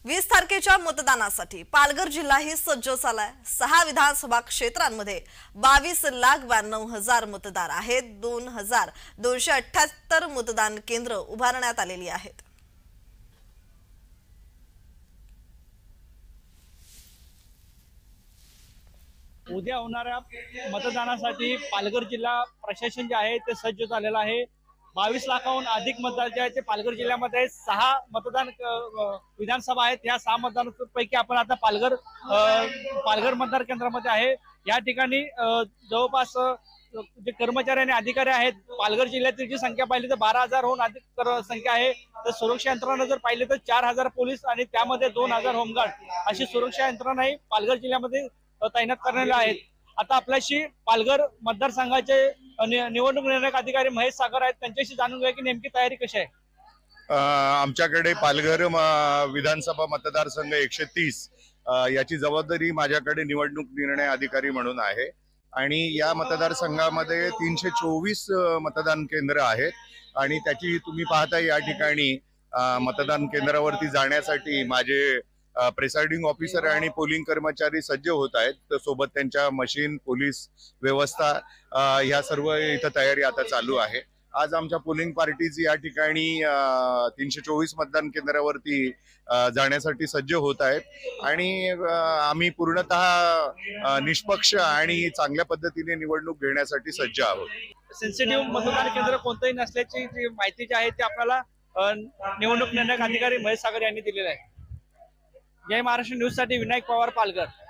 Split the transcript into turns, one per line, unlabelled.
20 तारखेच्या मतदानासाठी पालघर जिल्हाही सज्ज झालाय। 6 विधानसभा क्षेत्रांमध्ये 22,92,000 मतदार आहेत। 2,278 मतदान केंद्र उभारण्यात आलेली आहेत।
उद्या होणाऱ्या मतदानासाठी पालघर जिल्हा प्रशासन जे आहे ते सज्ज झालेलं आहे। 22 लाखाहून अधिक मतदार जे आहेत ते पालघर जिल्ह्यामध्ये 6 मतदान विधानसभा आहेत। या 6 मतदानांपैकी आपण आता पालघर मतदार केंद्रामध्ये आहे। या ठिकाणी जवळपास जे कर्मचारी आणि अधिकारी आहेत, पालघर जिल्ह्यातील जी संख्या पाहिली तर 12,000 हून अधिक संख्या आहे। तर सुरक्षा यंत्रणा जर पाहिली तर 4,000 पोलीस आणि त्यामध्ये 2,000 होमगार्ड अशी सुरक्षा यंत्रणाही पालघर जिल्ह्यामध्ये तैनात करण्यात आहेत। आता आपल्याशी पालघर मतदारसंघाचे निवडणूक निर्णय अधिकारी महेश सागर आहेत, त्यांच्याशी जाणून घ्या की नेमकी तयारी कशी आहे।
आमच्याकडे पालघर विधानसभा मतदारसंघ 130 याची जबाबदारी माझ्याकडे निवडणूक निर्णय अधिकारी म्हणून आहे आणि या मतदारसंघामध्ये 324 मतदान केंद्र आहेत आणि त्याची तुम्ही पाहता या ठिकाणी मतदान केंद्रावरती जाण्यासाठी माझे प्रिसाइडिंग ऑफिसर आणि पोलिंग कर्मचारी सज्ज होत आहेत। सोबत त्यांच्या मशीन, पोलीस व्यवस्था ह्या सर्व इथं तयारी आता चालू आहे। आज आमच्या पोलिंग पार्टीज या ठिकाणी 324 मतदान केंद्रावरती जाण्यासाठी सज्ज होत आहेत आणि आम्ही पूर्णतः निष्पक्ष आणि चांगल्या पद्धतीने निवडणूक घेण्यासाठी सज्ज आहोत।
सेन्सिटिव्ह मतदान केंद्र कोणतंही नसल्याची जी माहिती जी आहे ती आपल्याला निवडणूक निर्णय अधिकारी महेश सागर यांनी दिलेली आहे। जय महाराष्ट्र न्यूज साठी विनायक पवार, पालघर।